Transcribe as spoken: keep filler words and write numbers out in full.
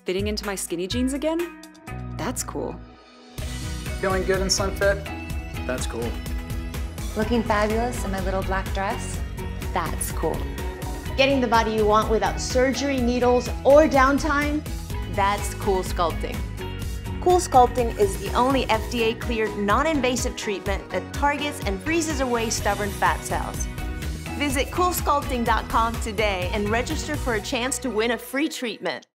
fitting into my skinny jeans again? That's cool. Feeling good in Slim Fit? That's cool. Looking fabulous in my little black dress? That's cool. Getting the body you want without surgery, needles, or downtime? That's Cool Sculpting. Cool Sculpting is the only F D A-cleared non-invasive treatment that targets and freezes away stubborn fat cells. Visit cool sculpting dot com today and register for a chance to win a free treatment.